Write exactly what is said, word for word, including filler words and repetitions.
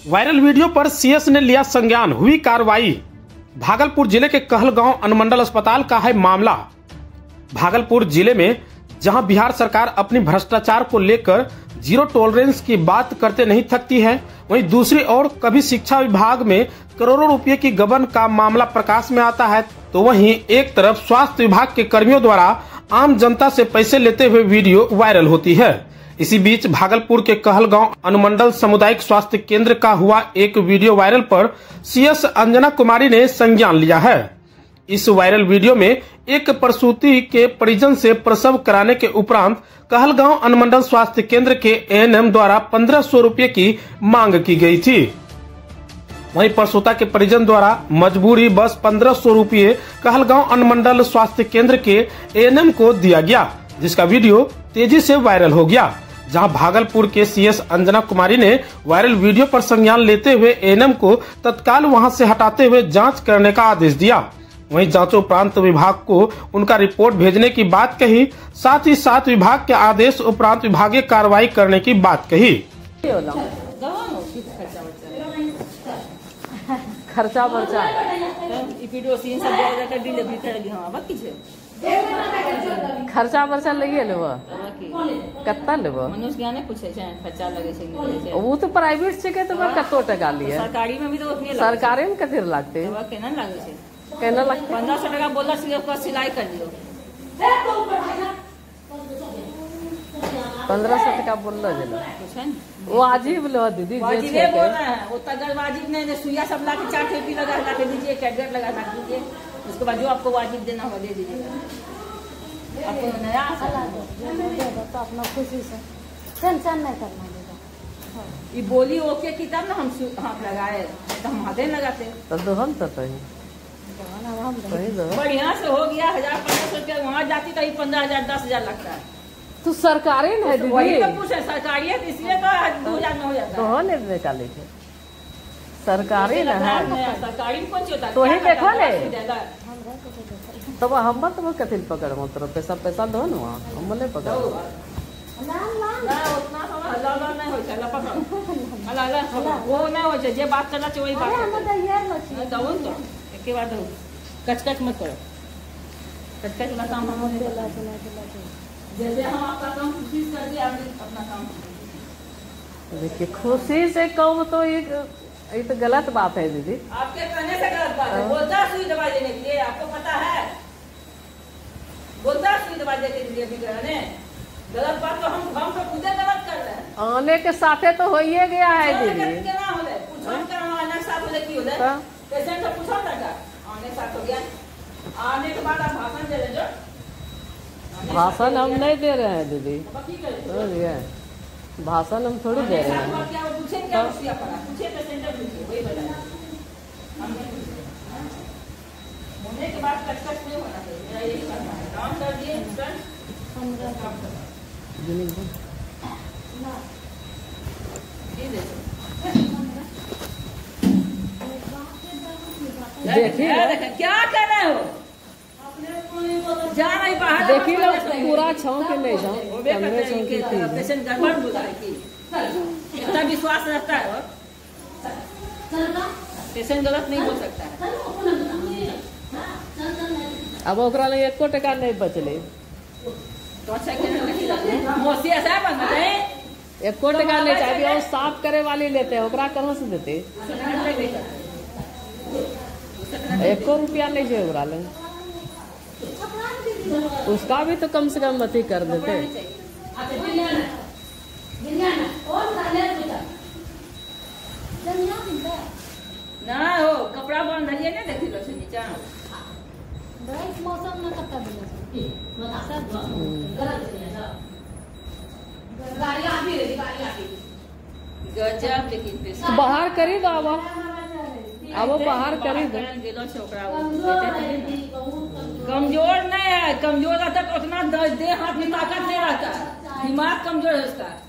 Viral video पर CS ने लिया संज्ञान, हुई कार्रवाई। भागलपुर जिले के कहलगांव अनुमंडल अस्पताल का है मामला। भागलपुर जिले में जहां बिहार सरकार अपनी भ्रष्टाचार को लेकर जीरो टॉलरेंस की बात करते नहीं थकती है, वहीं दूसरी ओर कभी शिक्षा विभाग में करोड़ों रुपए की गबन का मामला प्रकाश में आता है, तो वहीं एक तरफ स्वास्थ्य विभाग के कर्मियों द्वारा आम जनता से पैसे लेते हुए वीडियो वायरल होती है। इसी बीच भागलपुर के कहलगांव अनुमंडल सामुदायिक स्वास्थ्य केंद्र का हुआ एक वीडियो वायरल पर सीएस अंजना कुमारी ने संज्ञान लिया है। इस वायरल वीडियो में एक प्रसूति के परिजन से प्रसव कराने के उपरांत कहलगांव अनुमंडल स्वास्थ्य केंद्र के एएनएम द्वारा पंद्रह सौ रूपये की मांग की गई थी। वहीं प्रसूता के परिजन द्वारा मजबूरी बस पंद्रह सौ रूपये कहलगांव अनुमंडल स्वास्थ्य केंद्र के एएनएम को दिया गया, जिसका वीडियो तेजी से वायरल हो गया। जहां भागलपुर के सीएस अंजना कुमारी ने वायरल वीडियो पर संज्ञान लेते हुए एएनएम को तत्काल वहां से हटाते हुए जांच करने का आदेश दिया। वहीं जांचोपरांत विभाग को उनका रिपोर्ट भेजने की बात कही, साथ ही साथ विभाग के आदेश उपरांत विभागीय कार्रवाई करने की बात कही। खर्चा बर्चा खर्चा बर्चा लगे लेब कत्ता लेब खर्चा लगे छै। वो तो प्राइवेट छै के तो कतो टका लिए सरकारी में भी तो उतने सरकारी में कते लागते केना लागे छै केना लगते पंद्रह सौ टका बोला सिलाई कर दियो पंद्रह सौ टका बोल वाजिब लो दीदी वाजिब बोल रहे हैं, वो तगर वाजिब नहीं, सुइया सब ला के चार ठेपी लगा ला के दीजिए, कैडगेट लगा दीजिए, उसके बाद जो आपको वाजिब देना हो दे दीजिएगा। आपको नया तो अपना खुशी से टेंशन नहीं करना देगा। ये बोली ओके की तब ना हम हाथ लगाए, तो हम हाथे लगाते तो दोहन तो बढ़िया से हो गया। हजार पंद्रह सौ रुपया वहाँ जाती तो पंद्रह हजार दस हजार लगता है। तू सरकारी है तो वही तो पूछे सरकारी है, इसलिए तो दो हजार में हो जाता है। दोहन निकाले थे सरकारी ना है, सरकारी में कौन सी होता है तो ही देखो ले तब हम तो कथी पकड़ मतलब पैसा पैसा दो ना हम नहीं पकड़ वो नहीं हो जे बात करना चाहिए वही बात तो एक बात कचकच मत करो, कचकच मत काम जैसे हम आपका काम खुशी कर दिया, अपना काम देखिए खुशी से कहूँ तो ये ये तो गलत बात है दीदी। आपके कहने से गलत बात है। बोलता सुई दवाई देने के लिए, आपको पता है बोलता सुई दवाई देने के लिए भी कहने गलत बात तो हम हम तो खुदे गलत कर रहे हैं। आने के साथे तो हो ही गया है दीदी। कितना होले पूछो करना आने साथ होले की होले पेशेंट से पूछो ना आने साथ हो गया, आने के बाद आप भाषण दे रहे जो भाषण हम नहीं दे रहे हैं दीदी, भाषण हम थोड़ी दे रहे हैं। होने के बाद कटकट नहीं होना चाहिए, मेरा यही कहना है। काम कर दिए देखिए क्या कर रहे हो, जा नहीं बाहर देखिए लो पूरा छाव के नहीं जाओ पेशेंट गड़बड़ बोला है कि इतना विश्वास रहता है और पेशेंट गलत नहीं बोल सकता है। अब ओकरा लगे एको टका नहीं बचले तो अच्छा मोसी ऐसा है बंद एको टका नहीं चाहिए और साफ करे वाली लेते हैं ओकरा कहाँ से देते एको रुपया नहीं चाहिए ओकरा लगे, उसका भी तो कम से कम अति कर देते। ना हो कपड़ा बंद धरिए ना देखी लो से नीचा मौसम में कत्ता गजब लेकिन तो बाहर करी दो अब अब बाहर करी दो। कमजोर नहीं है, कमजोर रहता तो उतना देह हाथ में ताकत नहीं रहता, दिमाग कमजोर है उसका।